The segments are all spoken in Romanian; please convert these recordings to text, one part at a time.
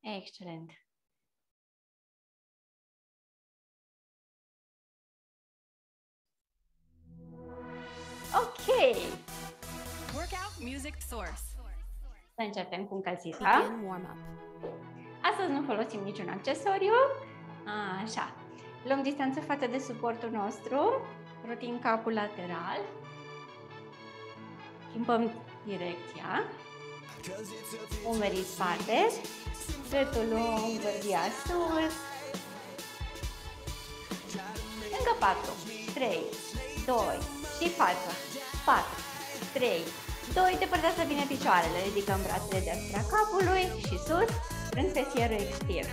Excelent. Ok. Workout Music Source. Să începem cu încălzirea. Astăzi nu folosim niciun accesoriu. Așa. Luăm distanță față de suportul nostru. Rotim capul lateral. Schimbăm direcția. Umerii spate. Dreptul lung, bărbia sus. Încă 4, 3, 2 și față. 4, 3, 2, depărtează bine picioarele, ridicăm brațele deasupra capului și sus, strâng fesierul, expir.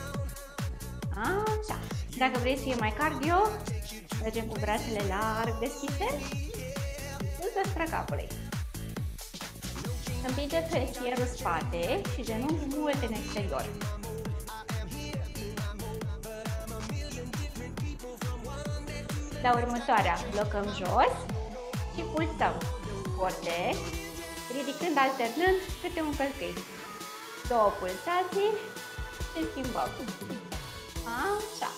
Așa. Dacă vrei să fie mai cardio, mergem cu brațele larg deschise, sus deasupra capului. Împinge fesierul spate și genunchi mult în exterior. La următoarea, blocăm jos și pulsăm forte, ridicând alternând câte un călcâi. 2 pulsații și schimbăm. Așa.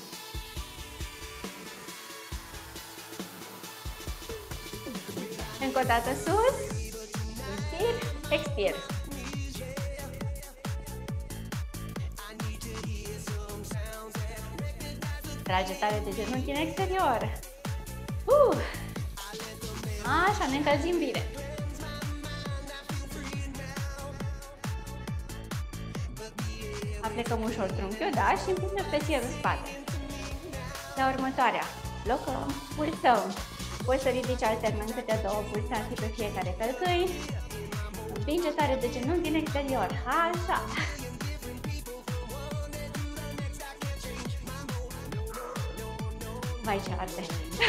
Încă o dată sus, inspir, expir. Trage tare de genunchi în exterior. Așa, ne încălzim bine. Aplecăm ușor trunchiul, da? Și împingem fesierul spate. La următoarea, blocăm, pulsăm. Poți să ridici alternând câte 2 pulsații pe fiecare călcâi. Împinge tare de genunchi în exterior. Așa. Vai ce arde!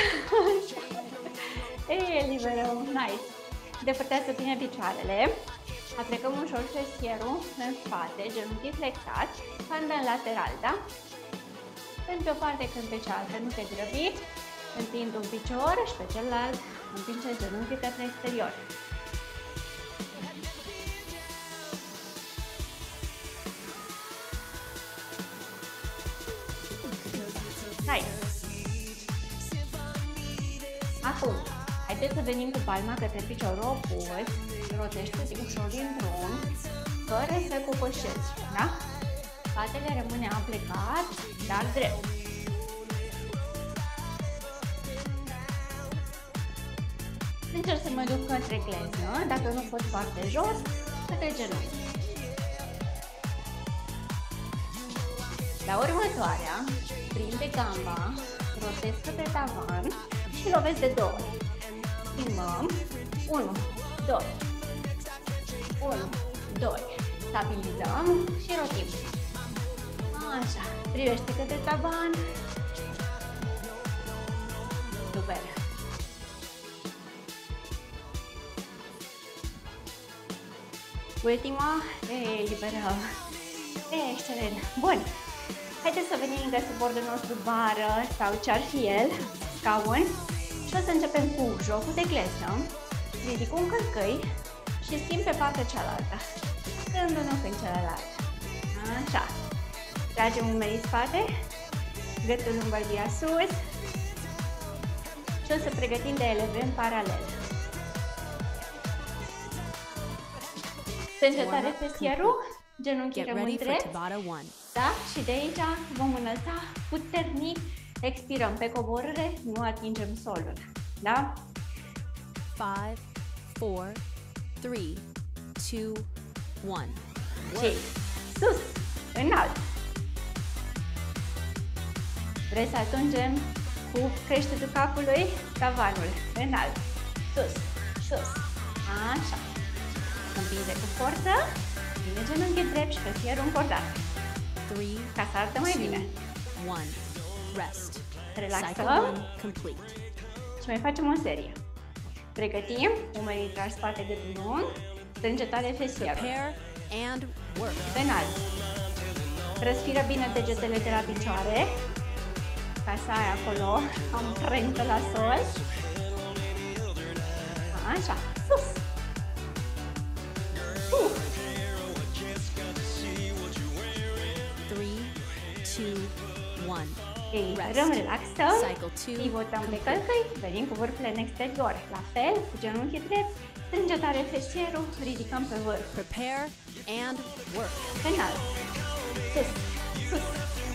Eliberăm, nice! Depărtează bine picioarele, aplecăm ușor fesierul în spate, genunchii flexați, când în lateral, da? Când pe o parte, când pe cealaltă, nu te grăbi, întind un picior și pe celălalt împinge genunchii către exterior. Hai! Acum, haideți să venim cu palma către piciorul opus, rotește-ți ușor din drum, fără să copășezi, da? Spatele rămâne aplecat, dar drept. Încerc să mă duc către gleză, dacă nu pot foarte jos, către genunchi. La următoarea, prinde gamba, rotezi către tavan și lovesc de 2 ori. Schimbăm. 1, 2, 1, 2. Stabilizăm și rotim. Așa. Privește către tavan. Super. Ultima. Eliberăm. Excelent. Bun. Haideți să venim lângă suportul nostru, bară sau ce-ar fi el, scaun, și o să începem cu jocul de gleză. Ridic un călcâi și schimb pe partea cealaltă, când unul când celălalt. Așa. Tragem umerii spate, gâtul în bărbia sus și o să pregătim de eleve în paralel. Strânge tare fesierul, genunchii rămân drept. Da? Și de aici vom înălța puternic, expirăm pe coborâre, nu atingem solul. Da? 5, 4, 3, 2, 1. Și sus, înalt. Vrei să atingem cu creștetul capului tavanul. Înalt. Sus, sus. Așa. Împinge cu forță. Bine genunchi drept și fesierul încordat. 3, ca să arată mai bine. 1. Rest. Relaxăm. Complete. Și mai facem o serie. Pregătim, umerii tragi spate gâtul lung, strânge tare fesierul. Prepare and work. Înalt. Respiră bine degetele de la picioare, ca să ai acolo amprentă la sol. Așa, sus. Expirăm, relaxăm, Cycle 2 pivotăm pe complete. călcăi, venim cu vârful în exterior. La fel, cu genunchii drept, strânge tare fesierul, ridicăm pe vârf. Prepare and work. Înalt, sus, sus.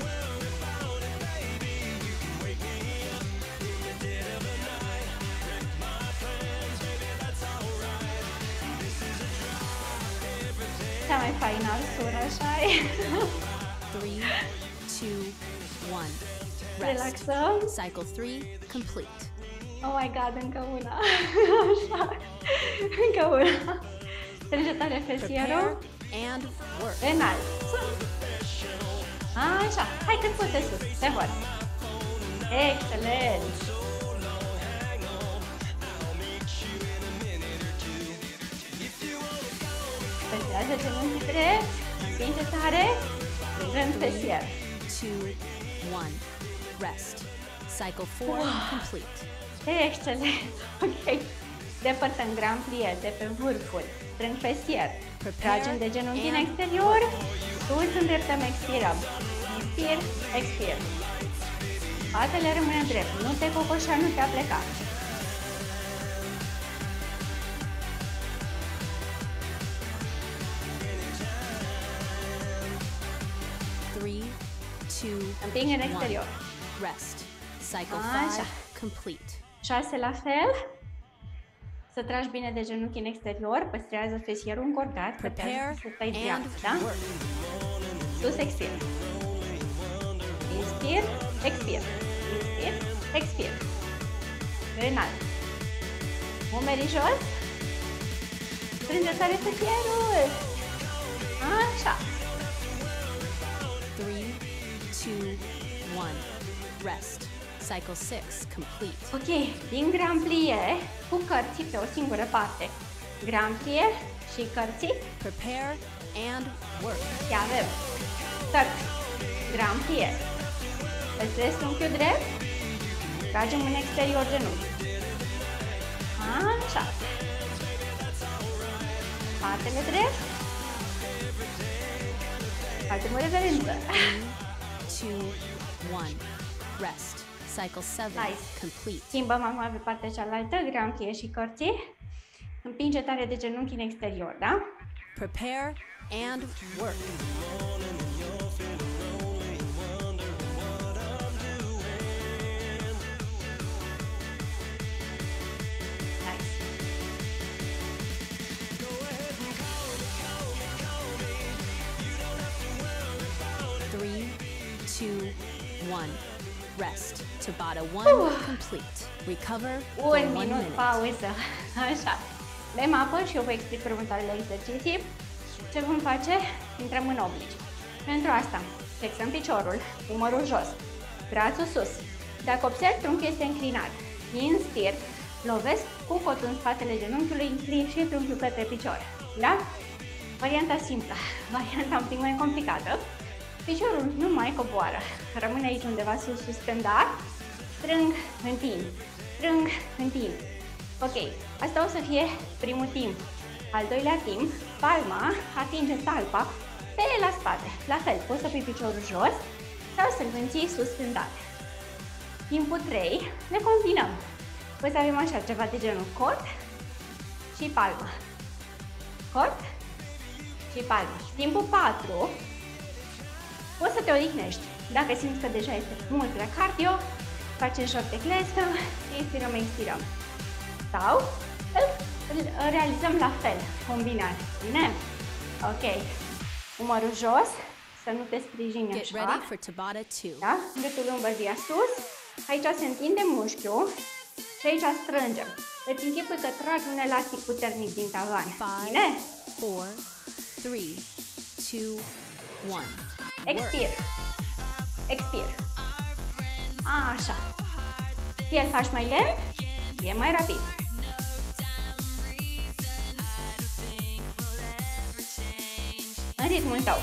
Cea mai faină arsură, așa e. 3, 2, 1. Rest. Relaxăm. Cycle 3 complete. Oh my god, încă una. Așa. Încă una. Strânge tare fesierul. Prepare and work. Înalt. Sus. Așa. Hai cât poate sus. Pe văd. Excelent. Păstrează genunchii drept. Împinge tare. Strângând fesier. 2, 1. Rest. Cycle 4 complete. Excelent. Ok. Depărtăm grand plie de pe vârful. Strâng fesier. Tragem de genunchi în exterior. Sus îndreptăm, expirăm. Inspir, expir. Spatele rămâne drept. Nu te cocoșa, nu te apleca. Three, two, Împing în one. exterior. Rest. Cycle Așa. 5 complete. 6 la fel. Să tragi bine de genunchi în exterior. Păstrează fesierul încordat. Prepare Să stai and dreaptă, da? work. Sus, expir. Inspir, expir. Inspir, expir. Înalt. Umerii jos. Strânge tare fesierul. Așa. 3, 2, 1. Rest. Cycle 6 complete. Ok, din grand plie cu cărții pe o singură parte. Grand plie și cărții. Prepare and work. Și avem start, grand plie. Păstrez trunchiul drept. Tragem în exterior genunchi. Așa. Spatele drept. Facem o reverență. 3, 2, 1. Rest. Cycle 7 Nice. complete. Schimbăm acum pe partea cealaltă, grand plie și cărții. Împinge tare de genunchi în exterior, da? Prepare and work. Nice. Three, two, one. Rest. Tabata 1 complete. Recover for Un 1 minut minute. pauză. Așa. Bem apă și eu vă explic următoarele exerciții. Ce vom face? Intrăm în oblici. Pentru asta, flexăm piciorul, umărul jos, brațul sus. Dacă observ, trunchiul este înclinat. Inspir, lovesc cu cotul în spatele genunchiului, inclin și trunchiul către picior. Da? Varianta simplă. Varianta un pic mai complicată. Piciorul nu mai coboară. Rămâne aici undeva sus, suspendat. Strâng, întind. Strâng, întind. Ok, asta o să fie primul timp. Al doilea timp, palma atinge talpa pe la spate. La fel, poți să pui piciorul jos sau să-l menții suspendat. Timpul 3, ne combinăm. Poți să avem așa ceva de genul cot și palma. Cot și palma. Timpul 4, poți să te odihnești. Dacă simți că deja este mult prea cardio, facem joc de clescă, inspirăm, expirăm. Sau îl realizăm la fel, combinat. Bine? Ok. Umărul jos, să nu te sprijini Get așa. ready for Tabata 2. Da? Gâtul umbrădia sus. Aici se întinde mușchiul și aici strângem. Îți închipui că tragi un elastic puternic din tavan. 5, Bine? 4, 3, 2, 1. Expir. Expir. Așa. Fie îl faci mai lent, fie mai rapid. În ritmul tău.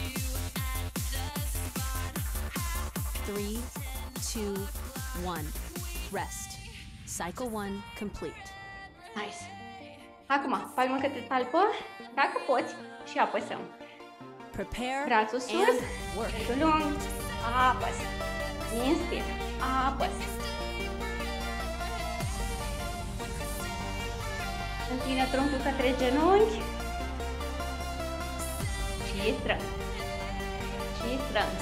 3, 2, 1. Rest. Cycle 1 complete. Nice. Acum, palmă către talpă, dacă poți, și apăsăm. Prepare Brațul sus, and work. gâtul lung, apăs. Inspir. Apăs. Înclină truncul către genunchi. Și strâng. Și strâng.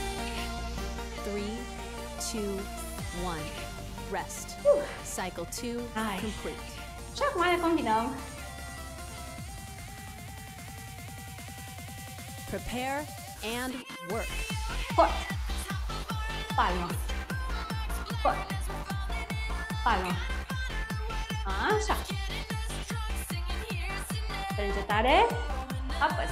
3, 2, 1. Rest. Cycle 2 Hai. complete. Și acum le combinăm. Prepare and work. Scot. Palmă. Scot. Palmă. Așa. Strânge tare. Apăs.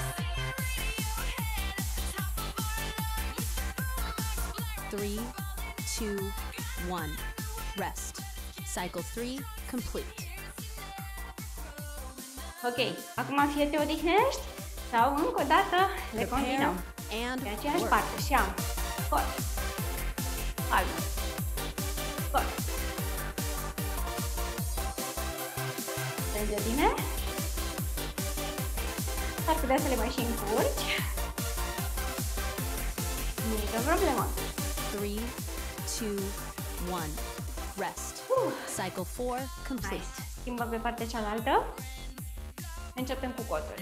3, 2, 1. Rest. Cycle 3 complete. Ok. Acum fie te odihnești sau încă o dată le Prepare combinăm. and Pe aceeași work. parte și am scot, palmă, scot. Strânge bine. S-ar putea să le mai și încurci. Nicio problemă. 3, 2, 1. Rest. Cycle 4 complete. Nice. Schimbăm pe partea cealaltă. Începem cu cotul.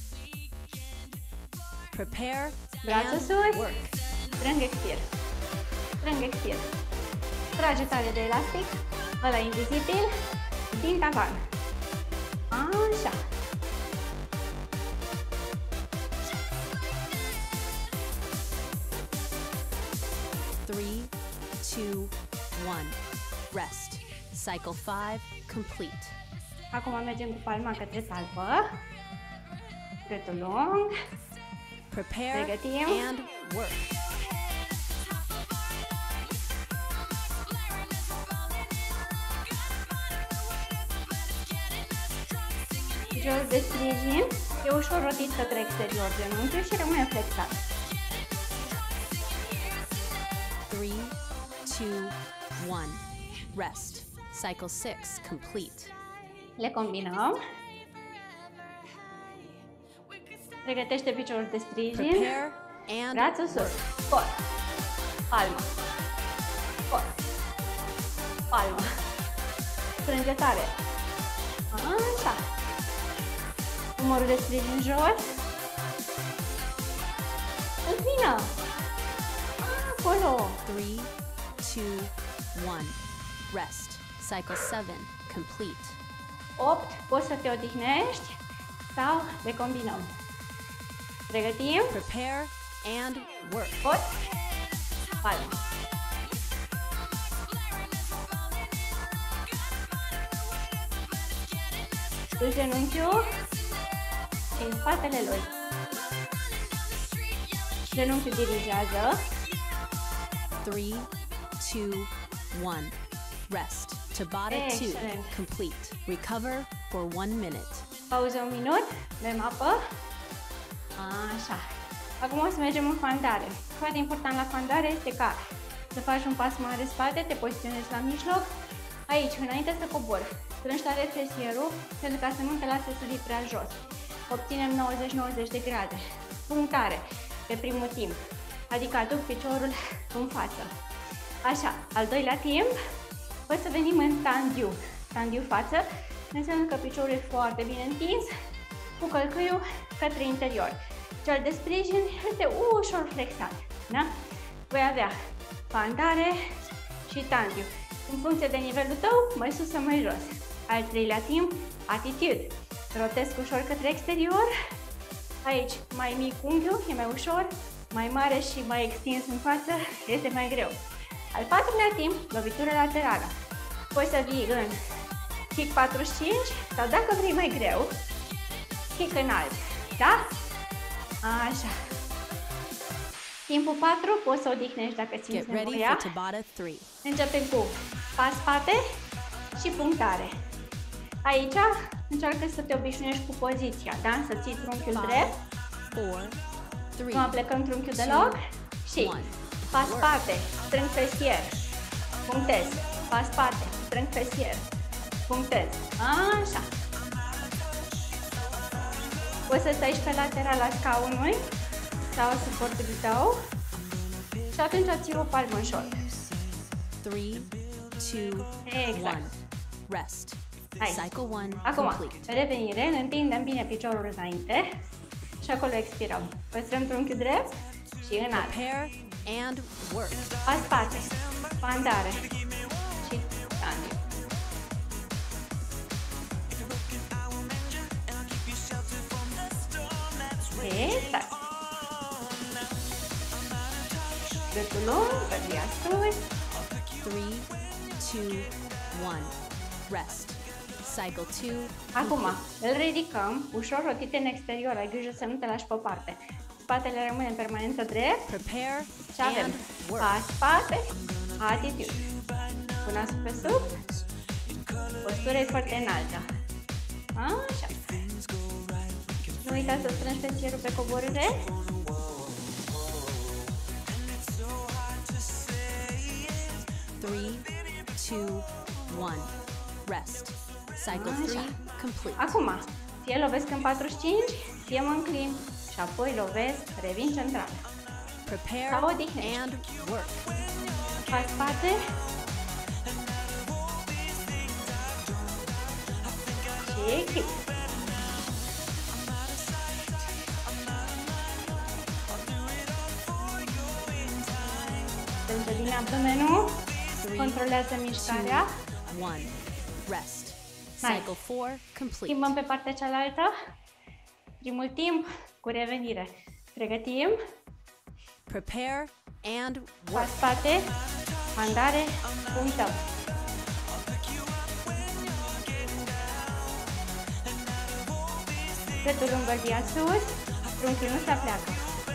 Prepare Brațul and sus. work. Strâng, expir. Strâng, expir. Trage tare de elastic, ăla invizibil, din tavan. Așa. Three, 2, 1. Rest. Cycle 5 complete. Acum mergem cu palma către talpă. Dreptul lung. Prepare Pregătim. and work. Piciorul de sprijin e ușor rotit către exterior genunchiul și rămâne flexat. 3, 2, 1. Rest. Cycle 6 complete. Le combinăm. Pregătește piciorul de sprijin. Prepare and Brațul sus. Scot. Palmă. Scot. Palmă. Strânge tare. Așa. Umărul de sprijin jos. Înclină. Acolo. 3, 2, 1. Rest. Cycle 7 complete. 8. Poți să te odihnești sau le combinăm. Pregătim. Prepare and work. Scot. Palmă. Sus genunchiul și în spatele lui. Genunchiul dirigează. 3, 2, 1. Rest. Tabata 2 Excellent. complete. Recover for 1 minute. Pauză un minut. Bem apă. Așa. Acum o să mergem în fandare. Foarte important la fandare este ca să faci un pas mare spate, te poziționezi la mijloc. Aici, înainte să cobori, strângi tare flesierul pentru ca să nu te lase să fii prea jos. Obținem 90-90 de grade. Punctare pe primul timp, adică aduc piciorul în față. Așa, al doilea timp, o să venim în tandiu. Tandiu față înseamnă că piciorul e foarte bine întins, cu călcâiul către interior. Cel de sprijin este ușor flexat. Da? Voi avea fandare și tandiu. În funcție de nivelul tău, mai sus sau mai jos. Al treilea timp, attitude. Rotesc ușor către exterior. Aici, mai mic unghiul, e mai ușor. Mai mare și mai extins în față, este mai greu. Al patrulea timp, lovitură laterală. Poți să vii în kick 45 sau dacă vrei mai greu, kick înalt. Da? Așa. Timpul 4, poți să odihnești dacă Get simți ready nevoia. for Tabata 3. Începem cu pas spate și punctare. Aici încearcă să te obișnuiești cu poziția, da? Să ții trunchiul 5, drept, 4, 3, nu aplecăm trunchiul deloc și 1. pas spate, strâng fesier, punctez, pas spate, strâng fesier, punctez. Așa. Poți să stai și pe laterala scaunului sau suportului tău și atunci ții o palmă în șold. 3, 2, Exact. 1. Rest. Hai. Cycle 1 Acum, complete. revenire, întindem bine piciorul înainte și acolo expirăm. Păstrăm trunchiul drept și înalt. Prepare and work. Pa spate, pandare și standing. Exact. Gâtul lung, bărbia sus. 3, 2, 1. Rest. Cycle 2. Acum, îl ridicăm, ușor rotit în exterior, ai grijă să nu te lași pe o parte. Spatele rămâne în permanență drept Prepare și avem and work. pas spate, attitude. Cu nasul pe sub, postura e foarte înaltă. Așa. Nu uita să strângi pensierul pe coborâre. Three, 2, 1. Rest. Cycle 3 complete. Acum, fie lovesc în 45, fie mă înclin și apoi lovesc, revin central. Prepare Sau odihnești. and work. Pas spate. Și echip. Strânge bine abdomenul. 3, Controlează 2, mișcarea. 1. Rest. Nice. Cycle 4 complete. Schimbăm pe partea cealaltă. Primul timp cu revenire. Pregătim. Prepare and Pas work. spate. Mandare. Punctăm. Gâtul lung, bărbia sus. Trunchiul nu se apleacă.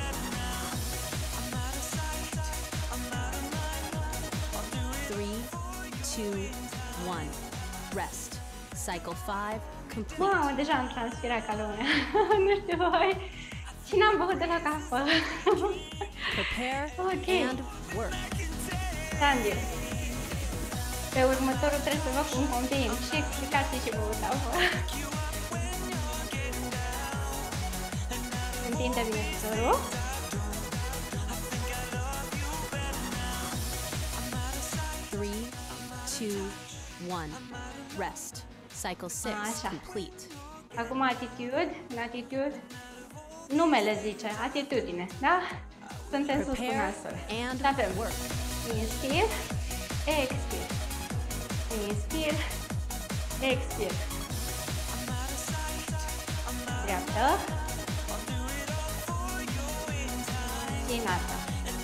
Three, 2, 1. Rest. Cycle 5 complete. Mamă, deja am transpirat ca lumea. Nu știu voi. Și n-am băut de la cafă. Prepare Ok. and work. Standing. Pe următorul trebuie să vă cum combin și explicații și băut apă. Întinde bine piciorul. Three, 2, 1. Rest. Cycle 6 Așa. complete. Acum attitude, în attitude, numele zice, atitudine, da? Suntem sus cu Prepare nasul. and Și avem work. inspir, expir, inspir, expir. Dreaptă și înaltă.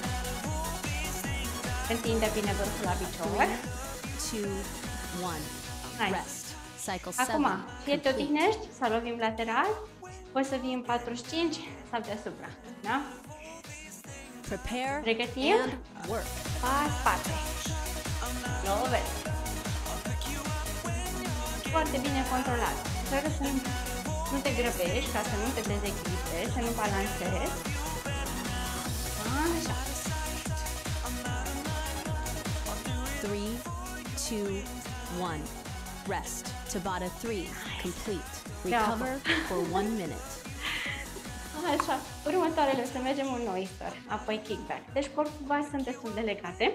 Întinde bine vârful la picior. 2, 1. Nice. Rest. Cycle 7 Acum, fie te complete. odihnești sau lovim lateral, poți să vii în 45 sau deasupra, da? Prepare Pregătim. and work. Pas spate. Lovesc. Foarte bine controlat. Sper să nu te grăbești, ca să nu te dezechilibrezi, să nu balansezi. Așa. 3, 2, 1. Rest. Tabata 3 complete. Recover for 1 minute. Așa. Următoarele o să mergem un oyster, apoi kickback. Deci corpul sunt destul de legate.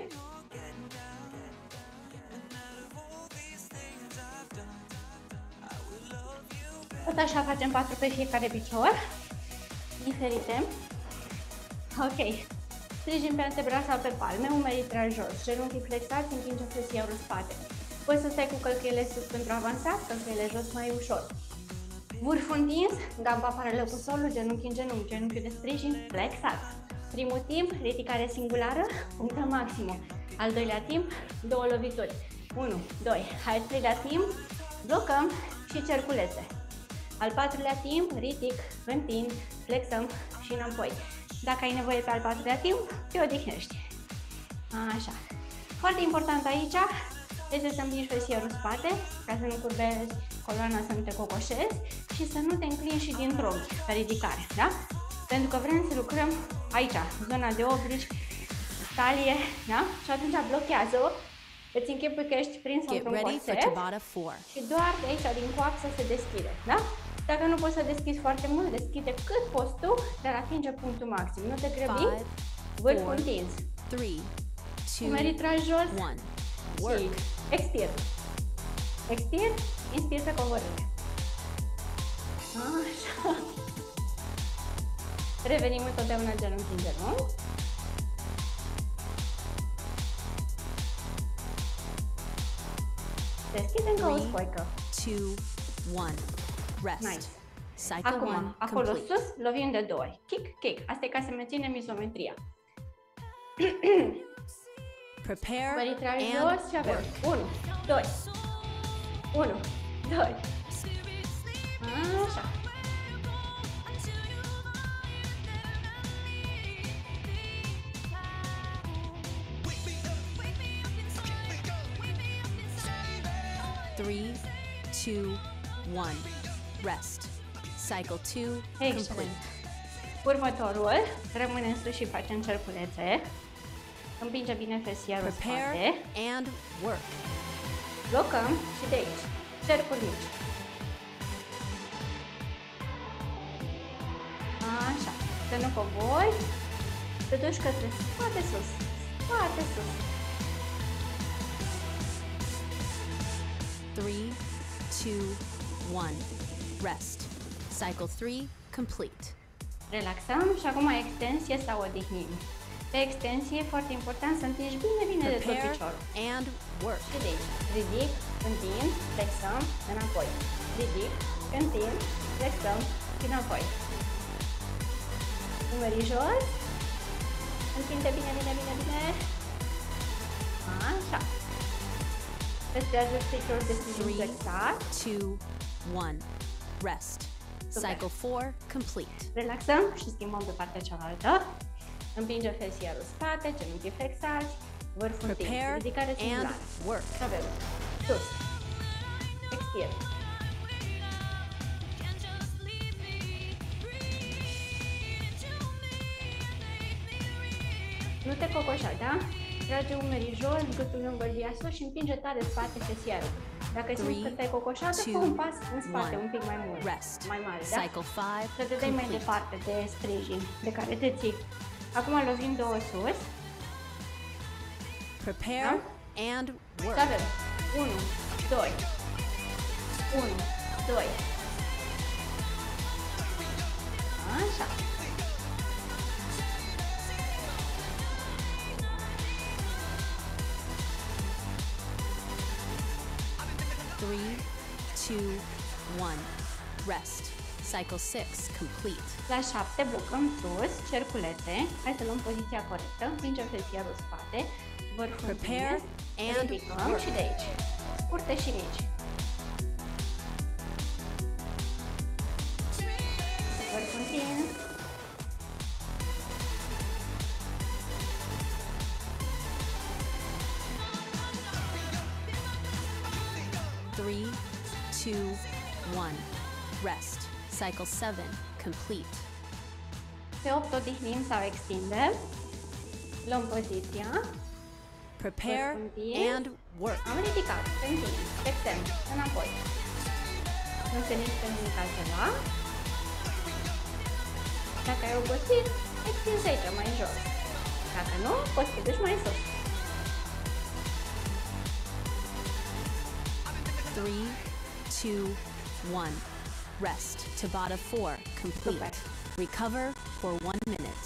Tot așa facem 4 pe fiecare picior, diferite. Ok. Sprijin pe antebra sau pe palme, umerii tragi jos, genunchii flexați, împingem flexiorul în spate. Poți să stai cu călcâiele sus pentru a avansa, călcâiele jos mai ușor. Vârful întins, gamba paralel cu solul, genunchi în genunchi, genunchiul de sprijin flexat. Primul timp, ridicare singulară, punctă maximă. Al doilea timp, 2 lovituri. 1, 2, al treilea timp, blocăm și cerculețe. Al patrulea timp, ridic, întind, flexăm și înapoi. Dacă ai nevoie pe al patrulea timp, te odihnești. Așa. Foarte important aici este să împingi flexiorul în spate, ca să nu curbezi coloana, să nu te cocoșezi și să nu te înclini și din tronchi pe ridicare, da? Pentru că vrem să lucrăm aici, zona de oblici, talie, da? Și atunci blochează-o, îți închipui că ești prins Get într-un ready for corset Tabata 4. și doar de aici, din coaxă, se deschide, da? Dacă nu poți să deschizi foarte mult, deschide cât poți tu, dar atinge punctul maxim. Nu te grăbi, 5, vârful 4, întins. 3, 2, Umerii tragi jos, 1. work. Și expir. Expir, inspir pe coborâre. Așa. Revenim întotdeauna genunchi în genunchi. Deschid încă o spoică. 2, 1. Rest. Nice. Cycle 1 Acum, acolo complete. sus, lovim de 2 ori. Kick, kick. Asta e ca să menținem izometria. Prepare Părintrare and jos și avem work. 1, 2, 1, 2. Așa. Three, 2, 1. Rest. Cycle 2 complete. Excelent. Următorul, rămânem sus și facem cerculețe. Împinge bine fesierul în Prepare spate. and work. Blocăm și de aici. Cercuri mici. Așa. Să nu cobori. Te duci către spate sus. Spate sus. 3, 2, 1. Rest. Cycle 3 complete. Relaxăm și acum extensie sau odihnim. Pe extensie e foarte important să întingi bine de tot Prepare piciorul. and work. Și de aici. Ridic, întind, flexăm, înapoi. Ridic, întind, flexăm și înapoi. Umerii jos. Întinde bine. Așa. Păstrează piciorul de sprijin 3, flexat. 2, 1. Rest. Super. Cycle 4 complete. Relaxăm și schimbăm pe partea cealaltă. Împinge fesierul spate, genunchii flexați, vârful întins, Prepare ridicare and singulară. work. Și avem sus, expir. Nu te cocoșa, da? Trage umerii jos, gâtul lung, bărbia sus și împinge tare spate fesierul. Dacă simți că te-ai cocoșat, fă un pas în spate, un pic mai mult, Rest. mai mare, da? Cycle 5 Să te dai mai complete. departe de sprijin de care te ții. Acum lovim două sus. Prepare and Și work. avem 1, 2, 1, 2. Așa. Three, 2, 1. Rest. Cycle 6 complete. La 7 blocăm sus, cerculețe. Hai să luăm poziția corectă. Împingem fesierul spate. Vârful Prepare întins. and Ridicăm work. și de aici. Scurte și mici. Vârful întins. Three, 2, 1. Rest. Cycle 7 complete. Pe 8 odihnim sau extindem. Luăm poziția. Prepare Întins. and work. Am ridicat, se întinde, flexăm, înapoi. Nu se mișcă nimic altceva. Dacă ai obosit, extinzi aici, mai jos. Dacă nu, poți să te duci mai sus. 3, 2, 1. Rest. Tabata 4 complete. Super. Recover for 1 minute.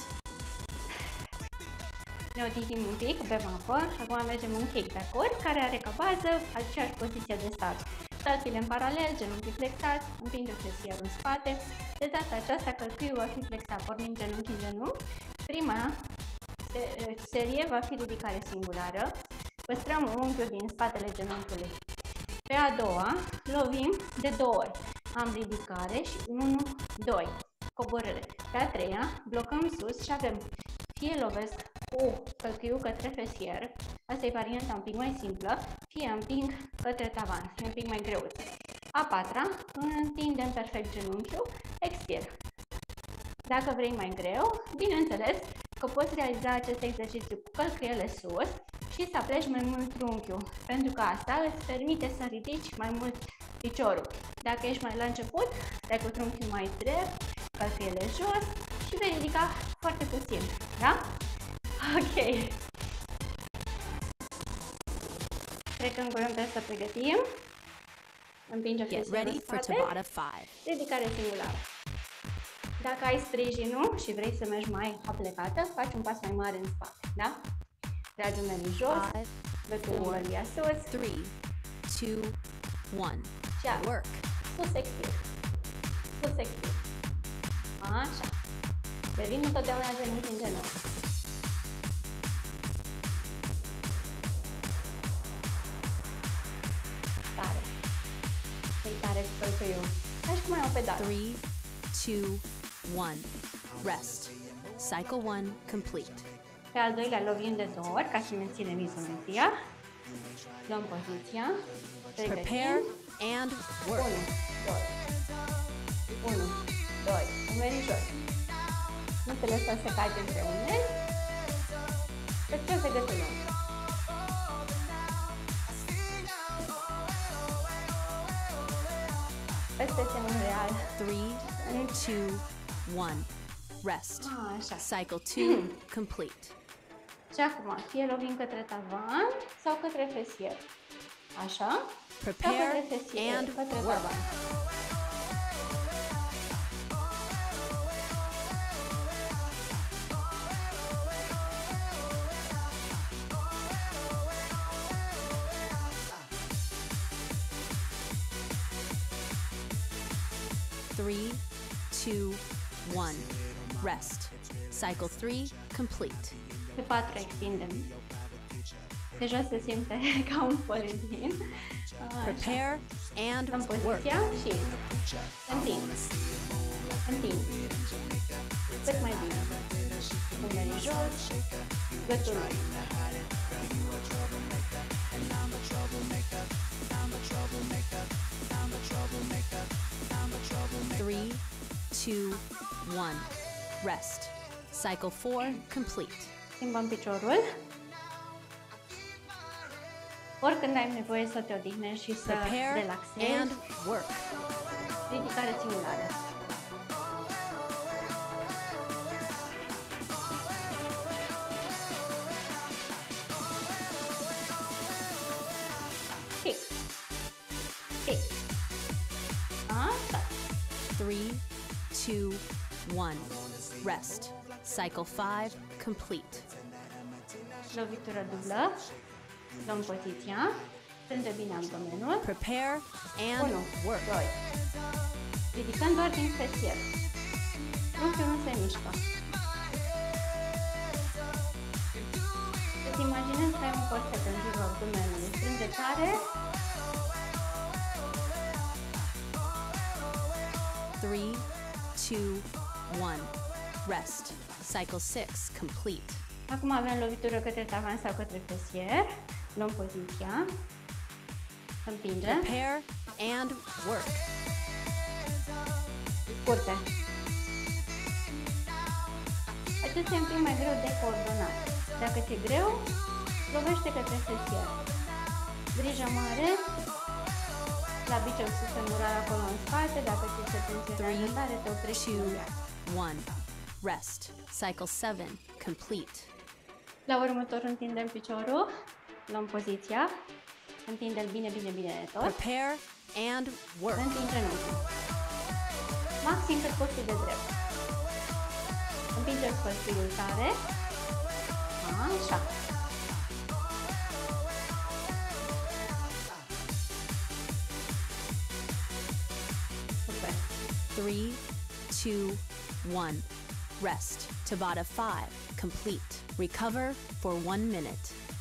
Ne odihnim un pic, bem apă. Acum mergem un kick-back-uri, care are ca bază aceeași poziție de start. Stâlpile în paralel, genunchii flexați, împinge fesierul în spate. De data aceasta călcâiul va fi flexat, pornim genunchi în genunchi. Prima serie va fi ridicare singulară. Păstrăm unghiul din spatele genunchiului. Pe a doua, lovim de 2 ori. Am ridicare și 1, 2. Coborâre. Pe a treia, blocăm sus și avem fie lovesc cu călcâiul către fesier, asta e varianta un pic mai simplă, fie împing către tavan, e un pic mai greu. A patra, întindem perfect genunchiul, expir. Dacă vrei mai greu, bineînțeles că poți realiza acest exercițiu cu călcâiele sus și să apleci mai mult trunchiul, pentru că asta îți permite să ridici mai mult piciorul. Dacă ești mai la început, stai cu trunchiul mai drept, călcâiele jos și vei ridica foarte puțin, da? Ok. Trecând curând să pregătim. Împinge Get flexiunea ready în for spate. Tabata 5. Ridicare singulară. Dacă ai sprijinul și vrei să mergi mai aplecată, faci un pas mai mare în spate, da? Tragi umerii jos, 5, gâtul umăria sus 3, 2, 1. și apă. Work. Sus expir. Sus expir. Așa. Revin întotdeauna genunchi în genunchi. Tare. Fii tare cu călcâiul. Ca și cum ai o pedală. 3, 2, 1. Rest. Cycle 1 complete. Pe al doilea lovim de 2 ori ca să menținem izometria. Luăm poziția. Prepare and work. 1, 2, umerii jos. Nu te lăsa să cai între umeri. Păstrează gâtul lung. Peste semnul real. 3, 2, 1. Rest. Așa. Cycle 2 complete. Și acum, fie lovim către tavan sau către fesier. Așa. Sau Prepare către fesier, and către work. tavan. Three, 2, 1. Rest. Cycle 3 complete. Pe 4 extindem. De jos se simte ca un politin. Așa. Prepare and În work. poziția și întind. Întind. Cât mai bine. Umerii jos, gâtul lung. Three, 2, 1. Rest. Cycle 4 complete. Schimbăm piciorul. Oricând ai nevoie să te odihnești și să Prepare relaxezi. and work. Ridicare singulară. Kick. Kick. Așa. 3, 2, 1. Rest. Cycle 5 complete. Lovitură dublă. Luăm poziția. Strânge bine abdomenul. Prepare and 1, work. 2. Ridicăm doar din fesier. Trunchiul nu se mișcă. Îți imaginezi că ai un corset în jurul abdomenului. Strânge tare. 3, 2, 1. Rest. Cycle 6 complete. Acum avem lovitură către tavan sau către fesier. Luăm poziția. Împingem. Prepare and work. Curte. Acesta e un pic mai greu de coordonat. Dacă ți-e greu, lovește către fesier. Grijă mare la bicepsul femoral acolo în spate. Dacă ți se tensionează tare, te oprești 2, imediat. 1. Rest. Cycle 7 complete. La următor întindem piciorul. Luăm poziția. Întinde-l bine, bine, bine de tot. Prepare and work. Întinge genunchiul. Maxim cât poți fi de drept. Împinge spălțâiul tare. Așa. Super. 3, 2, 1. Rest. Tabata 5 complete. Recover for 1 minute.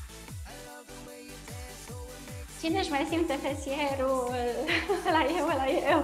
Cine își mai simte fesierul? La eu, la eu.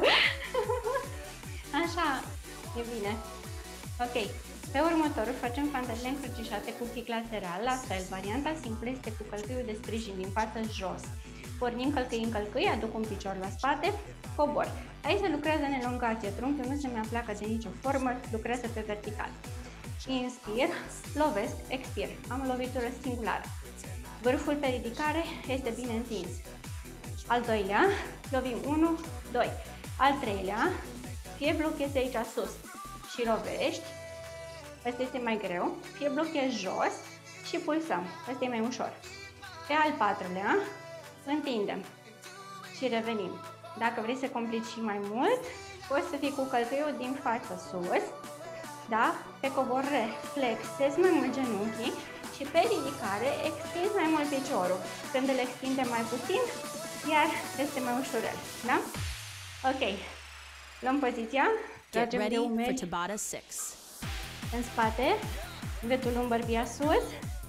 Așa, e bine. Ok. Pe următorul facem fantarile încrucișate cu kick lateral. La fel, varianta simplă este cu călcâiul de sprijin din față jos. Pornim călcâi în călcâi, aduc un picior la spate, cobor. Aici se lucrează în elongație, trunchiul nu se mai apleacă de nicio formă, lucrează pe vertical. Inspir, lovesc, expir. Am o lovitură singulară. Vârful pe ridicare este bine întins. Al doilea, lovim 1, 2. Al treilea, fie blochezi aici sus și lovești, ăsta este mai greu, fie blochezi jos și pulsăm, ăsta e mai ușor. Pe al patrulea, Întindem și revenim. Dacă vrei să complici și mai mult, poți să fii cu călcâiul din față sus, da? Pe coborâre flexezi mai mult genunchii și pe ridicare extinzi mai mult piciorul. Când îl extindem mai puțin, iar este mai ușurel, da? Ok, luăm poziția, Get tragem de ready for umeri Tabata 6. în spate, gâtul lung, bărbia sus,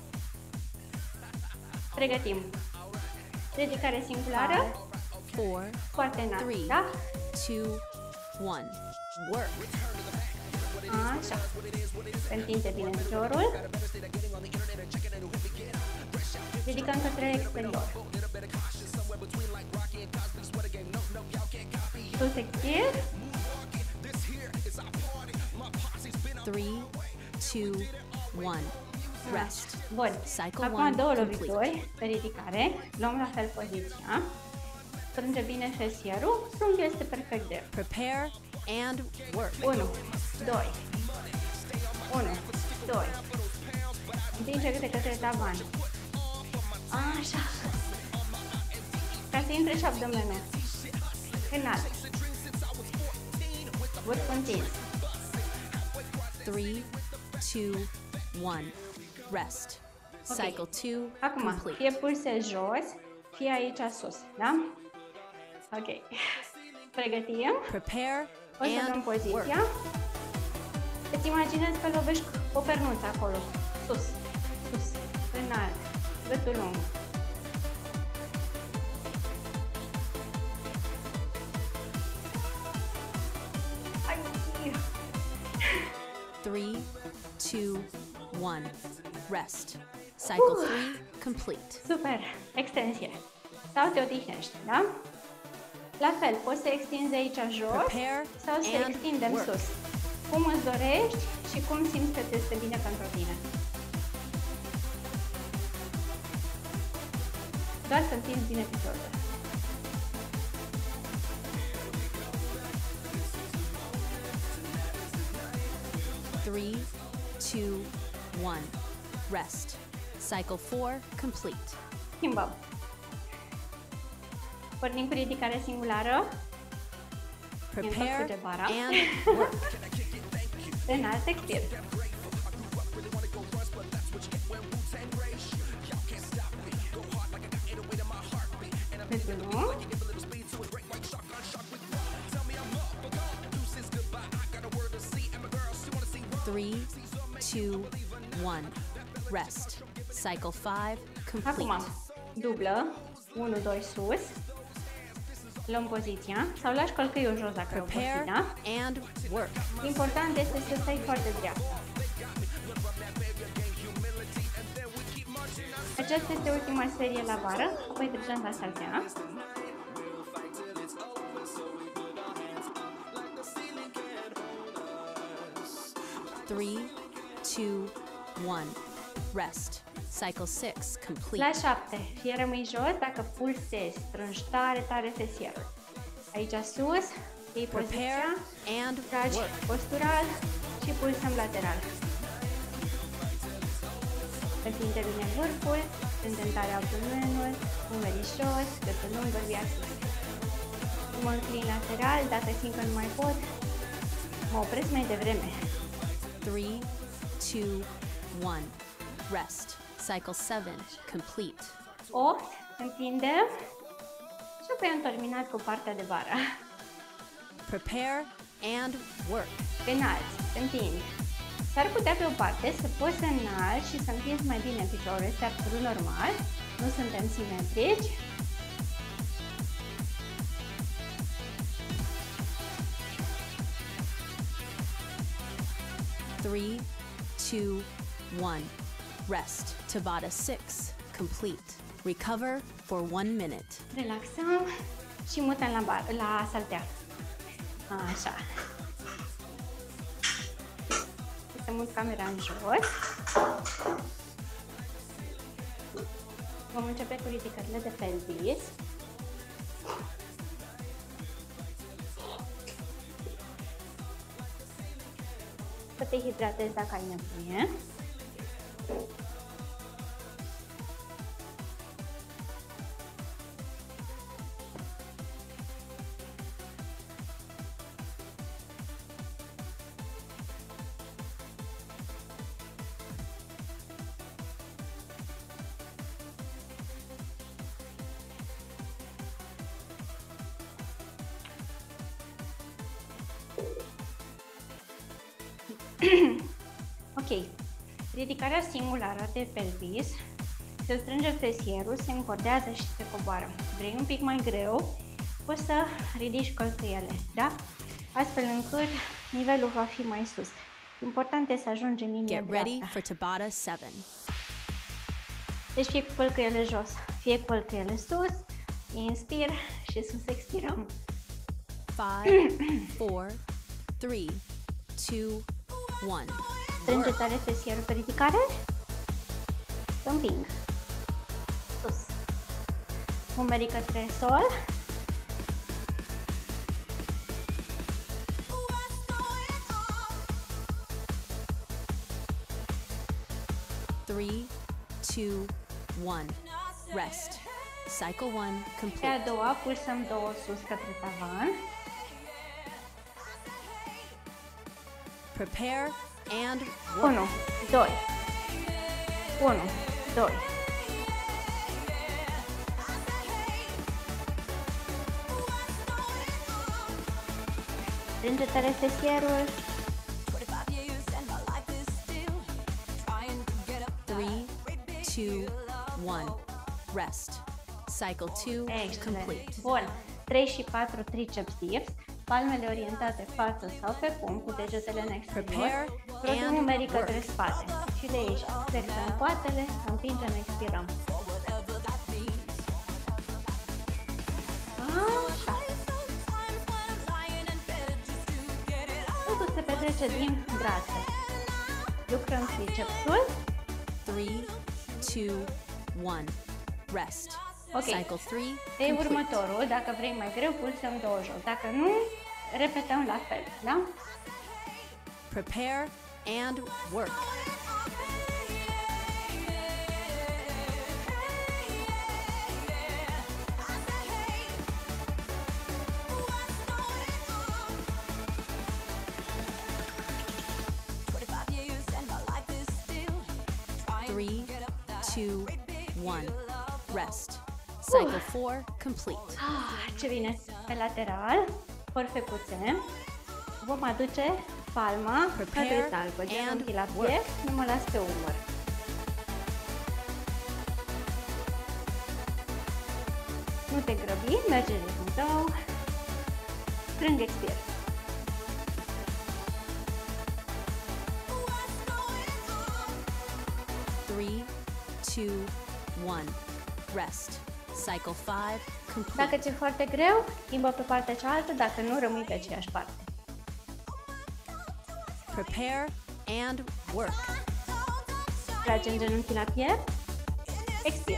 pregătim. Ridicare singulară, 4, foarte înalt, 3, da? 2, 1. Work. Așa. Întinde bine piciorul. Ridicăm către exterior. Sus expir. 3, 2, 1. Rest. Bun. Cycle Acum 1 două complete. lovituri pe ridicare. Luăm la fel poziția. Strânge bine fesierul. Trunchiul este perfect drept. Prepare and work. 1, 2, 1, 2. Împinge câte către tavan. Așa. Ca să intre și abdomenul. Înalt. Vârf întins. 3, 2, 1. Rest. Ok. Cycle 2 Acum, complete. fie pulse jos, fie aici sus, da? Ok. Pregătim. Prepare O să luăm and work. poziția. Îți imaginezi că lovești o pernuță acolo. Sus, sus, înalt, gâtul lung. Ai, 3, 2, 1. Rest. Cycle 3 complete. super, extensie. Sau te odihnești, da? La fel, poți să extinzi aici jos Prepare sau să and extindem work. sus. Cum îți dorești și cum simți că ți este bine pentru tine. Doar să întinzi bine piciorul. Three, 2, 1. Rest. Cycle 4 complete. Schimbăm. Pornim cu ridicare singulară. Prepare de bara. and work. Înalt, expir. Gâtul lung. Three, 2, 1. Rest. Cycle 5 complete. Acum, dublă. 1, 2, sus. Luăm poziția. Sau lași călcâiul jos dacă ai obosit, Prepare da? and work. Important este să stai foarte dreaptă. Aceasta este ultima serie la vară, apoi trecem la saltea. Three, 2, 1. Rest. Cycle 6 complete. La 7, fie rămâi jos dacă pulsezi, strângi tare, tare fesierul. Aici sus, iei poziția, Prepare and tragi work. postural și pulsăm lateral. Întinde bine vârful, îndentare abdomenul, umerii jos, gâtul lung, bărbia sus. Mă înclin lateral, dacă simt că nu mai pot, mă opresc mai devreme. 3, 2, 1. Rest. Cycle 7 complete. 8, întindem și apoi am terminat cu partea de bară. Prepare and work. Înalți, întind. S-ar putea pe o parte să poți să înalți și să întinzi mai bine piciorul, este absolut normal, nu suntem simetrici. Three, 2, 1. Rest. Tabata 6 complete. Recover for 1 minute. Relaxăm și mutăm la saltea. Așa. Să mut camera în jos. Vom începe cu ridicările de pelvis. Să te hidratezi dacă ai nevoie. Ok. Ridicarea singulară de pelvis. Se strânge fesierul, se încordează și se coboară. Vrei un pic mai greu, poți să ridici călcâiele, da? Astfel încât nivelul va fi mai sus. Important este să ajungi în linia Get ready dreapta. for Tabata 7. Deci fie cu călcâiele jos, fie cu călcâiele sus. Inspir și sus expirăm. 5, 4, 3, 2, 1. Strânge tare fesierul pe ridicare. Împing. Sus. Umerii către sol. Three, 2, 1. Rest. Cycle 1 Pe a complete. doua, pulsăm două sus către tavan. Prepare and 1, work. 2. 1, 2. Strânge tare fesierul. 3, 2, 1. Rest. Cycle 2 Excelent. complete. Bun. 3 și 4 triceps dips. Palmele orientate față sau pe pumn, cu degetele în exterior. Prepare Rotăm and umerii către work. spate. Și de aici flexăm coatele, împingem, expirăm. Așa. Totul se petrece din brațe. Lucrăm tricepsul. 3, 2, 1. Rest. Ok. Cycle 3 Pe complete. următorul, dacă vrei mai greu, pulsăm două jos. Dacă nu, repetăm la fel, da? Prepare and work. Three, 2, 1. Rest. Cycle 4 complete. Ce bine! Pe lateral, perfecuțe. Vom aduce palma Prepare către talpă, and genunchii la work. piept, nu mă las pe umăr. Nu te grăbi, merge în ritmul tău. Strâng, expir. Three, 2, 1. Rest. Cycle 5 complete. Dacă ți-e foarte greu, schimbă pe partea cealaltă, dacă nu, rămâi pe aceeași parte. Prepare and work. Tragem genunchii la piept. Expir.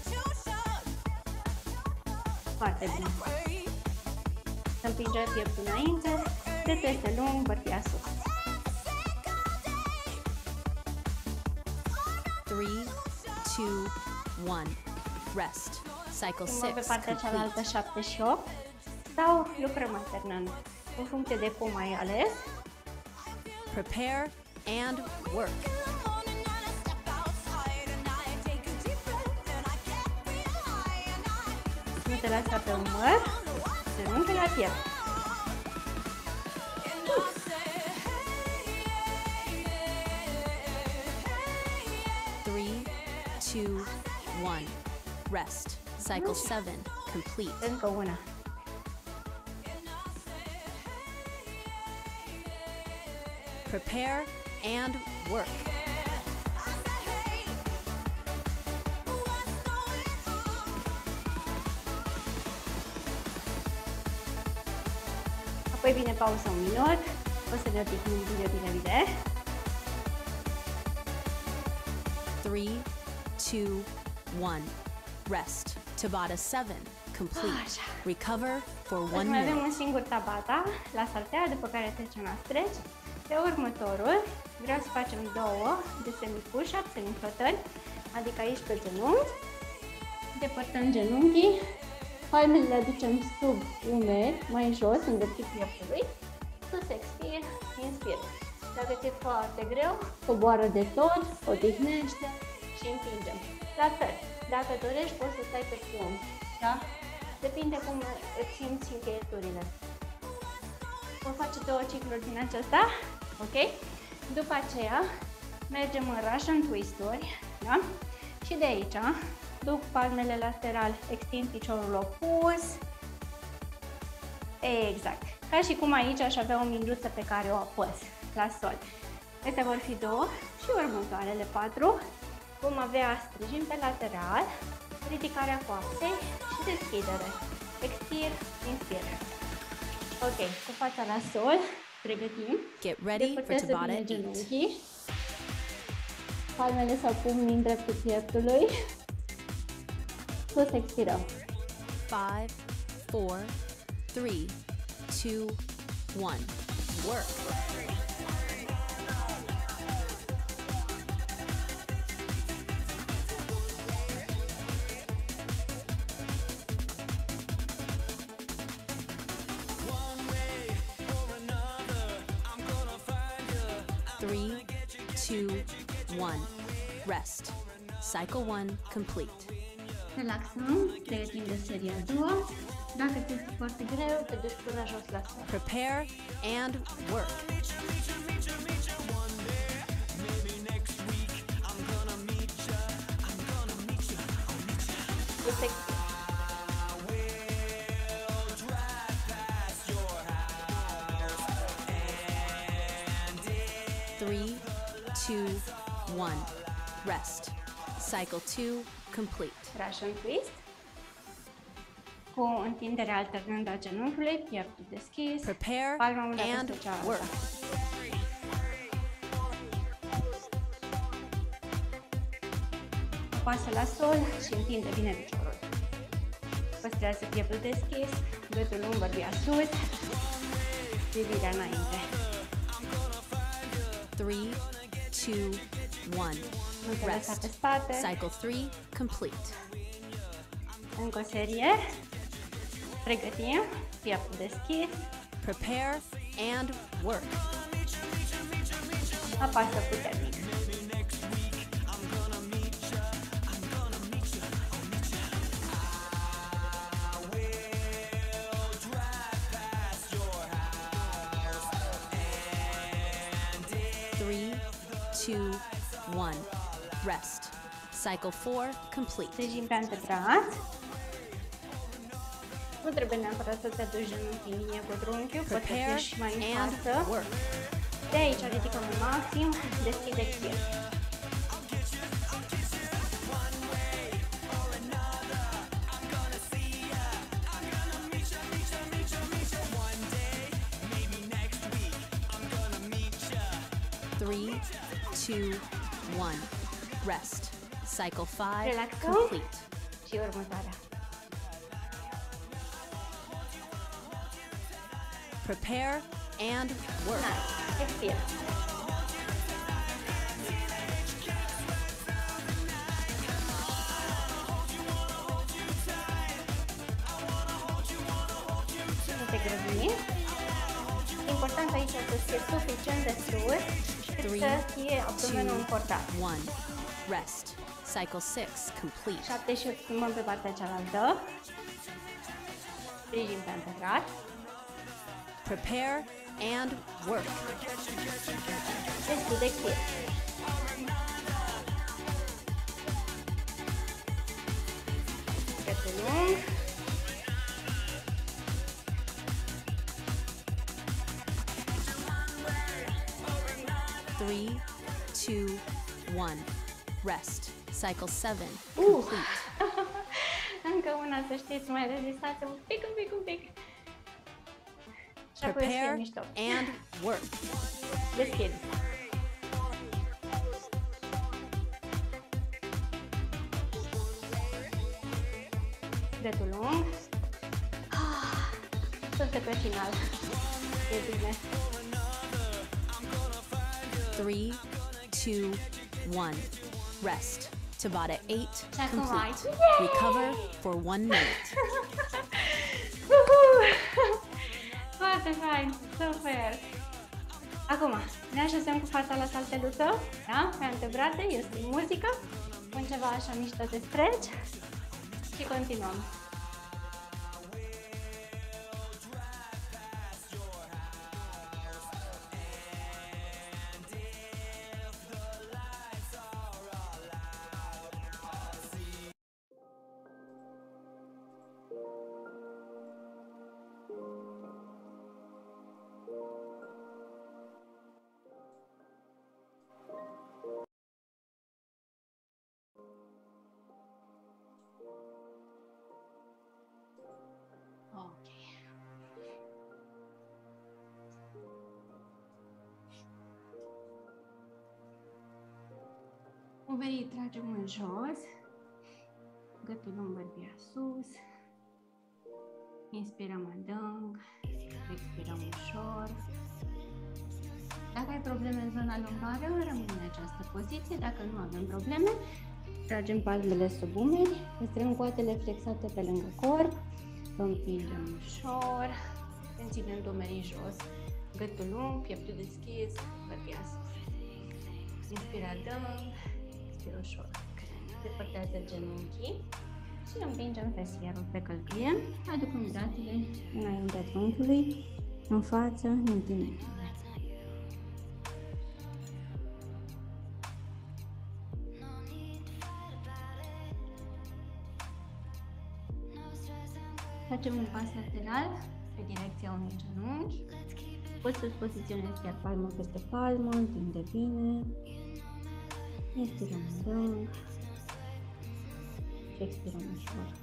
Foarte bine. Să împinge pieptul înainte. Detul este lung, bărtia sus. 3, 2, 1. Rest. Cycle Schimbăm pe 6 partea cealaltă complete. 7 și 8. Sau lucrăm alternând. În funcție de cum ai ales. Prepare and work. Nu te lasa pe umăr. Genunchi la piept. Three, 2, 1. Rest. Cycle 7 complete. Încă una. Prepare and work. Apoi vine pauza un minut. O să ne odihnim bine. 3, 2, 1. Rest. Tabata 7 complete. Așa. Recover for 1 Mai avem minute. un singur tabata la saltea, după care trecem la stretch. Pe următorul, vreau să facem două de semi-push-up, semi-flotări, adică aici pe genunchi. Depărtăm genunchii, palmele le aducem sub umeri, mai jos, în dreptul pieptului. Sus, expir, inspir. Dacă ți-e foarte greu, coboară de tot, odihnește și împingem. La fel, dacă dorești, poți să stai pe pumn, da? Depinde cum îți simți încheieturile. Vom face 2 cicluri din acesta, ok? După aceea mergem în Russian twist-uri, da? Și de aici duc palmele lateral, extind piciorul opus. Exact. Ca și cum aici aș avea o mingruță pe care o apăs la sol. Astea vor fi 2 și următoarele 4. Vom avea sprijin pe lateral, ridicarea coapsei și deschidere. Expir, inspir. Ok, cu fața la sol, pregătim. Get ready for Tabata 8. Genunchii. Palmele sau pumnii în dreptul pieptului. Sus, expirăm. 5, 4, 3, 2, 1. Work. Three, 2, 1. Rest. Cycle 1 complete. Relaxăm, pregătim de seria a doua. Dacă ți este foarte greu, te duci până jos la sol. Prepare and work. Sus, expir. Three, 2, 1. Rest. Cycle 2 complete. Russian twist. Cu întindere alternând a genunchiului, pieptul deschis, Prepare palma una and peste cealaltă. work. Apasă la sol și întinde bine piciorul. Păstrează pieptul deschis, gâtul lung, bărbia sus, privirea înainte. 3, 2, 1. Nu te lăsa pe Rest. spate. Cycle 3 complete. Încă o serie. Pregătim, pieptul deschis, Prepare and work. apasă puternic. Three, 2, 1. Rest. Cycle 4 complete. Sprijin pe antebras. Nu trebuie neapărat să te duci genunchii în linie cu trunchiul, poți să Prepare fii și mai în and față. work. De aici ridicăm în maxim, deschid, expir. Three, 2, 1. Rest. Cycle 5 Relaxăm. complete. Și următoarea. Prepare and work. Nice. Expir. Nu te grăbi. Important aici să fie suficient de sus cât Three, să fie abdomenul 2, încordat. 1. Rest. Cycle 6 complete. 7 și 8 schimbăm pe partea cealaltă. Sprijin pe antebras. Prepare and work. Deschid, expir. Gâtul lung. Three, 2, 1. Rest. Cycle 7 Uh. complete. Încă una, să știți, mai rezistați un pic. Și apoi o să fie Prepare mișto. and work. Deschid. Detul lung. Sus pe final. E bine. 3, 2, 1. Rest. Tabata 8 Second complete. right. Yay! Recover for 1 minute. Foarte fain, super! Acum, ne așezăm cu fața la salteluță, da? Pe antebrațe, este muzică, pun ceva așa mișto de stretch și continuăm. Umerii tragem în jos, gâtul lumbar via sus, inspirăm adânc, expirăm ușor. Dacă ai probleme în zona lumbară, rămâne în această poziție. Dacă nu avem probleme, tragem palmele sub umeri, păstrăm coatele flexate pe lângă corp, împingem ușor, menținând umerii jos, gâtul lung, pieptul deschis, bărbia sus. Inspiră adânc, expiră ușor. Depărtează genunchii și împingem fesierul pe călcâie, aducând brațele înaintea trunchiului, în față, ne întindem. Facem un pas lateral pe direcția unui genunchi. Poți să-ți poziționezi chiar palmă peste palmă, întinde bine. Inspirăm adânc și expirăm ușor.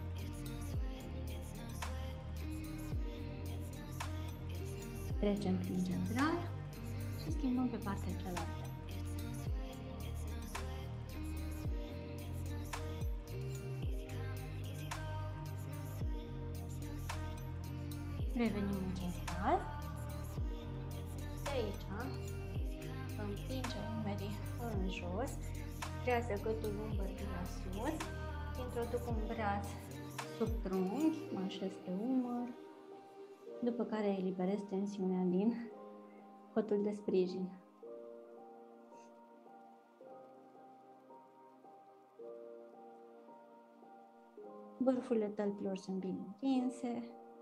Trecem prin central și schimbăm pe partea cealaltă. Revenim în central. De aici împingem umerii în jos, creează gâtul lumbar la sus, introduc un braț sub trunchi, mă așez pe umăr, după care eliberez tensiunea din cotul de sprijin. Vârfurile tălpilor sunt bine întinse.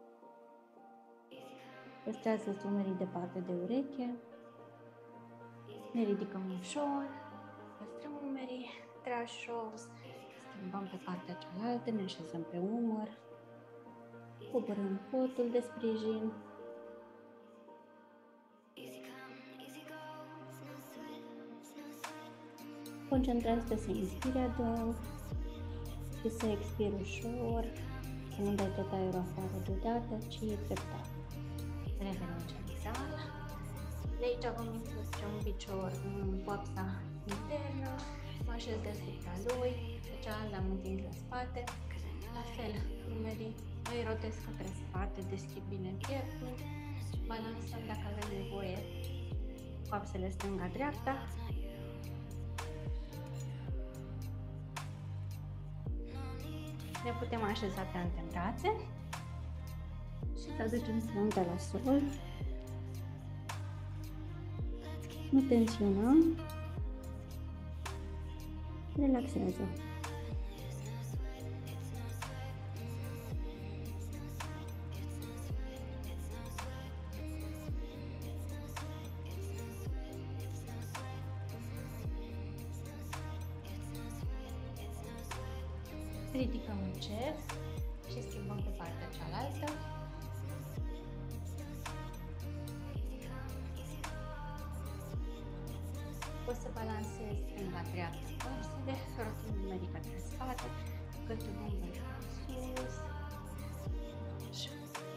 Păstrează umerii departe de ureche. Ne ridicăm ușor. Păstrăm umerii trași jos. Schimbăm pe partea cealaltă. Ne așezăm pe umăr. Coborâm cotul de sprijin. Concentrează-te să inspiri adânc și să expiri ușor. Să nu dai tot aerul afară deodată, ci treptat. Revenim central. De aici vom introduce un picior în coapsa internă, mă așez deasupra lui, pe cealaltă am întins la spate. La fel, umerii îi rotesc către spate, deschid bine pieptul, balansăm dacă avem nevoie coapsele stânga-dreapta. Ne putem așeza pe antebrațe și să aducem fruntea la sol. Nu tensionăm. Relaxează. Ridicăm încet și schimbăm pe partea cealaltă. Poți să balansezi stânga-dreapta coapsele, rotind umerii către spate, gâtul lumbar sus. Așa.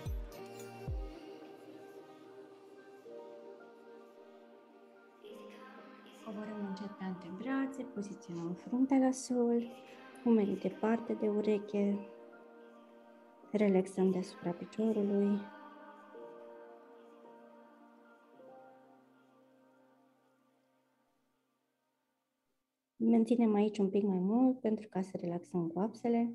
Coborâm încet pe antebrațe, poziționăm fruntea la sol, umerii departe de ureche, relaxăm deasupra piciorului. Menținem aici un pic mai mult pentru ca să relaxăm coapsele.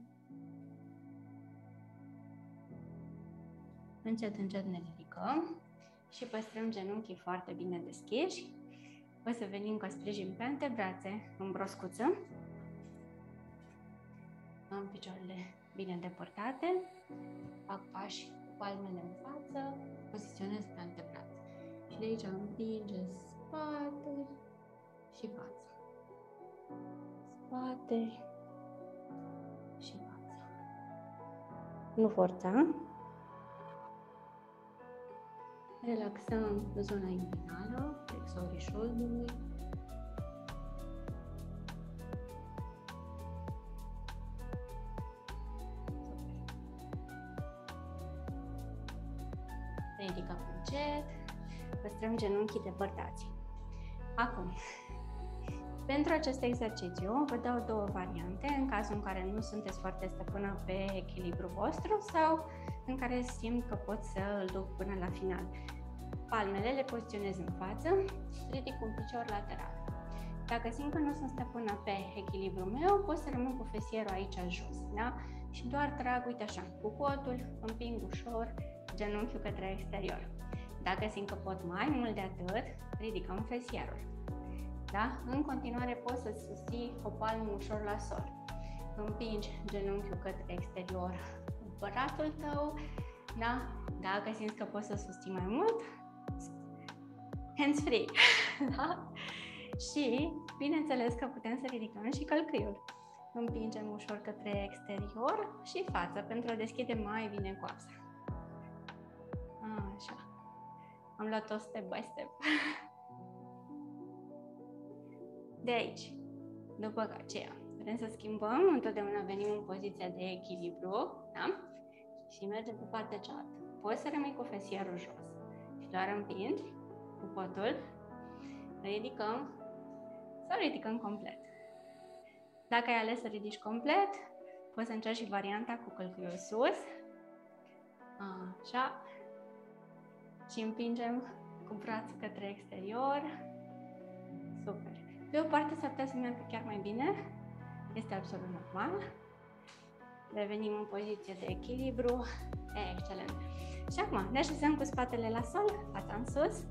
Încet, încet ne ridicăm și păstrăm genunchii foarte bine deschiși. O să venim cu sprijin pe antebrațe, în broscuță. Am picioarele bine îndepărtate. Fac pași cu palmele în față, poziționez pe antebrațe. Și de aici împinge spate și față. Spate și față. Nu forța. Relaxăm zona inguinală, flexorii șoldului. Ridicăm încet, păstrăm genunchii depărtați. Acum, Pentru acest exercițiu vă dau două variante în cazul în care nu sunteți foarte stăpână pe echilibru vostru sau în care simt că pot să îl duc până la final. Palmele le poziționez în față, ridic un picior lateral. Dacă simt că nu sunt stăpână pe echilibrul meu, pot să rămân cu fesierul aici jos, da? Și doar trag, uite așa, cu cotul, împing ușor genunchiul către exterior. Dacă simt că pot mai mult de atât, ridicăm fesierul. Da? În continuare poți să susții o palmă ușor la sol. Împingi genunchiul către exterior cu brațul tău. Da? Dacă simți că poți să susții mai mult, hands free. Da? Și bineînțeles că putem să ridicăm și călcâiul. Împingem ușor către exterior și față pentru a deschide mai bine coapsa. Așa. Am luat-o step by step. De aici, după aceea, vrem să schimbăm, întotdeauna venim în poziția de echilibru, da? Și mergem pe partea cealaltă. Poți să rămâi cu fesierul jos și doar împingi cu cotul, ridicăm sau ridicăm complet. Dacă ai ales să ridici complet, poți să încerci și varianta cu călcâiul sus. Așa. Și împingem cu brațul către exterior. Super. Pe o parte s-ar putea să meargă chiar mai bine. Este absolut normal. Revenim în poziție de echilibru. Excelent. Și acum ne așezăm cu spatele la sol, fața în sus.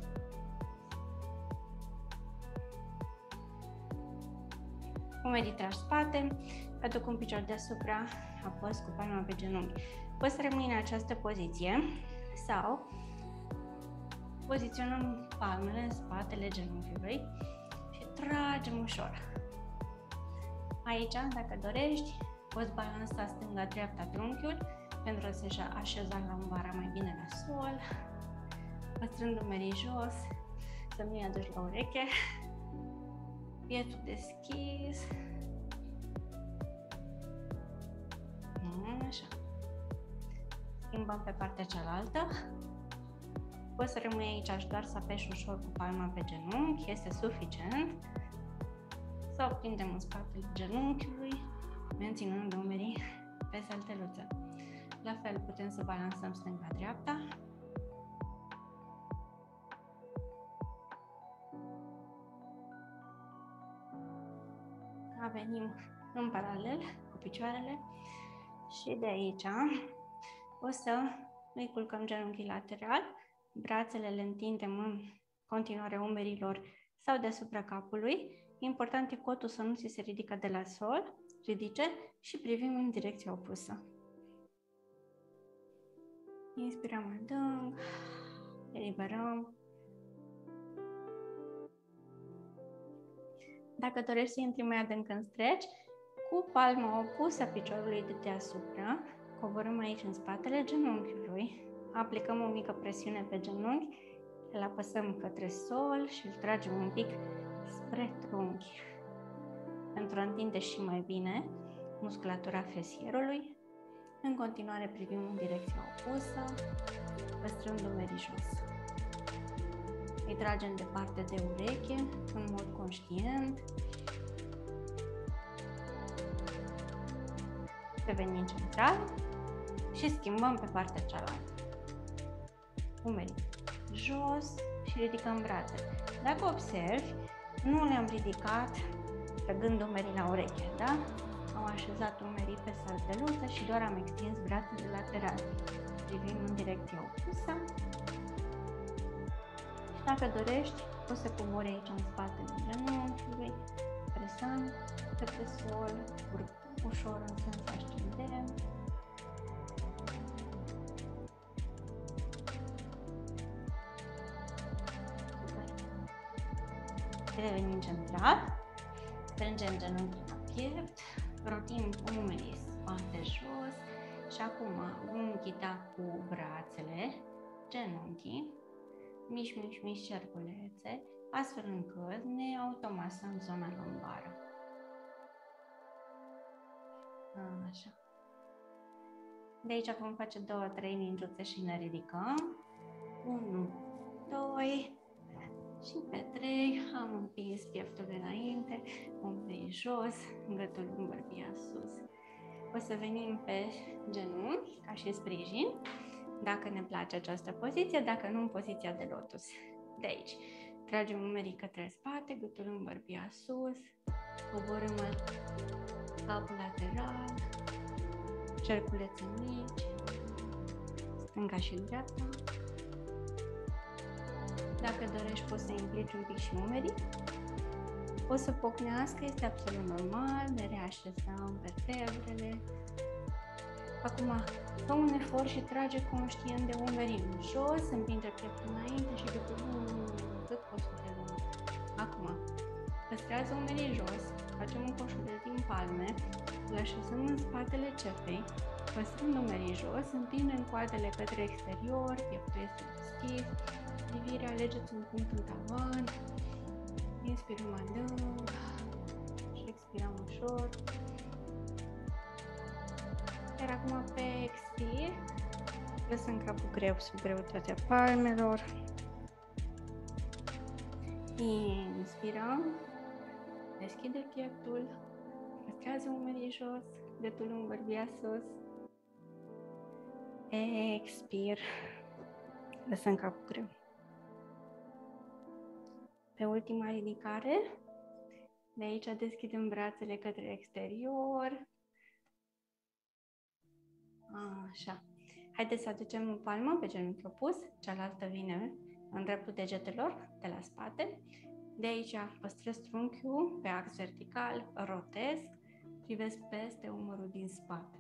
Umerii tragi spate, aduc un picior deasupra, apăs cu palma pe genunchi. Poți să rămâi în această poziție sau poziționăm palmele în spatele genunchiului și tragem ușor. Aici, dacă dorești, poți balansa stânga-dreapta trunchiul pentru a se așeza lambara mai bine la sol, păstrând umerii jos, să nu-i aduci la ureche, pietul deschis. Așa. Schimbăm pe partea cealaltă. Poți să rămâi aici și doar să apeși ușor cu palma pe genunchi, este suficient. Sau prindem în spatele genunchiului, menținând umerii pe salteluță. La fel putem să balansăm stânga-dreapta. Venim în paralel cu picioarele și de aici o să îi culcăm genunchii lateral, brațele le întindem în continuare umerilor sau deasupra capului. Important e cotul să nu ți se ridică de la sol, ridice și privim în direcția opusă. Inspirăm adânc, eliberăm. Dacă dorești să intri mai adânc în stretch, cu palma opusă a piciorului de deasupra, coborâm aici în spatele genunchiului, aplicăm o mică presiune pe genunchi, îl apăsăm către sol și îl tragem un pic spre trunchi. Pentru a întinde și mai bine musculatura fesierului, în continuare privim în direcția opusă, păstrând umerii jos. Îi tragem departe de ureche, în mod conștient. Revenim central și schimbăm pe partea cealaltă. Umerii jos și ridicăm brațele. Dacă observi, nu le-am ridicat trăgând umerii la ureche, da? Am așezat umerii pe salteluță și doar am extins brațele laterale. Privim în direcția opusă. Dacă dorești, poți să cobori aici în spatele genunchiului, presăm către sol, ușor în sens ascendent. Revenim central, strângem genunchii la piept, rotim umerii spate jos și acum vom închita cu brațele genunchii. Mici cerculețe, astfel încât ne automasăm zona lombară. Așa. De aici vom face 2-3 mingiuțe și ne ridicăm. 1, 2 și pe 3 am împins pieptul înainte. jos, gâtul lung, bărbia sus. O să venim pe genunchi, ca și sprijin, dacă ne place această poziție, dacă nu, în poziția de lotus. De aici, tragem umerii către spate, gâtul lung, bărbia sus, coborâm capul lateral, cerculețe mici, stânga și dreapta. Dacă dorești, poți să implici un pic și umerii. O să pocnească, este absolut normal, ne reașezăm vertebrele. Acum, fă un efort și trage conștient de umerii în jos, împinge pieptul înainte și gâtul cât poți de lung. Acum, păstrează umerii jos, facem un coșuleț din palme, îl așezăm în spatele cepei, păstrând umerii jos, împingem coadele către exterior, pieptul este deschis, privirea, alegeți un punct în tavan, inspirăm adânc și expirăm ușor. Iar acum pe expir, lăsăm capul greu sub greutatea palmelor. Inspirăm, deschide pieptul, păstrează umerii jos, gâtul lung, bărbia sus. Expir, lăsăm capul greu. Pe ultima ridicare, de aici deschidem brațele către exterior. Așa. Haideți să aducem o palmă pe genunchi opus, cealaltă vine în dreptul degetelor, de la spate. De aici păstrez trunchiul pe ax vertical, rotez, privesc peste umărul din spate.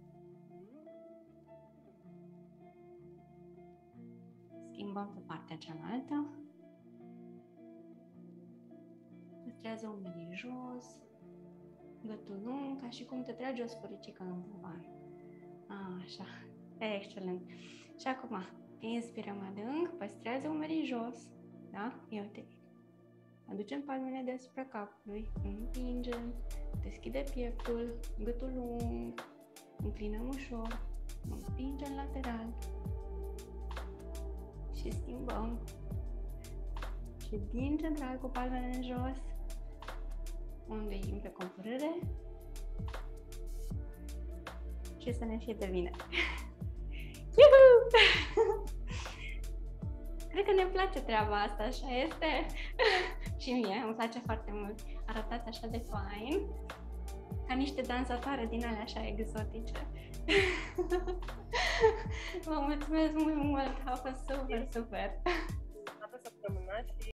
Schimbăm pe partea cealaltă. Păstrează umerii jos, gâtul lung, ca și cum te tragi o sfăricică în buban. Așa, excelent. Și acum, inspirăm adânc, păstrează umerii jos, da? Ia uite. Aducem palmele deasupra capului, împingem, deschide pieptul, gâtul lung, înclinăm ușor, împingem lateral și schimbăm. Și din central cu palmele în jos, unde ieșim pe coborâre și să ne fie de bine. Cred că ne place treaba asta, așa este. Și mie îmi place foarte mult. Arătați așa de fain, ca niște dansatoare din alea așa exotice. Vă mulțumesc mult, a fost super, super. Toată săptămâna și